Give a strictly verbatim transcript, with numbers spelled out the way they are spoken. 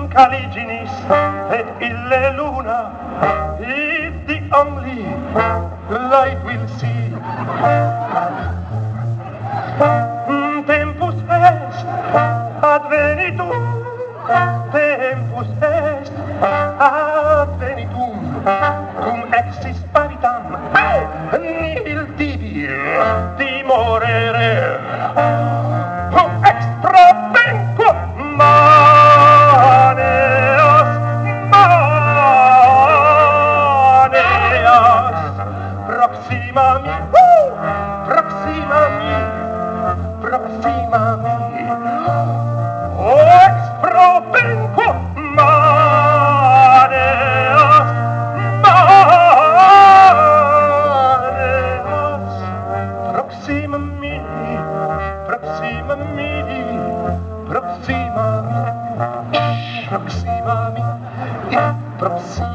Caliginis e ille luna, if the only light will see. Tempus est advenitum, tempus est advenitum, cum exis paritam nihil tibi timorere. Extra benquo maneas, maneas, proxima mi, uh, proxima mi, proxima mi. Ex propenquo maneas, maneas, proxima mi, proxima mi, proxima mi, proxima mi, proxima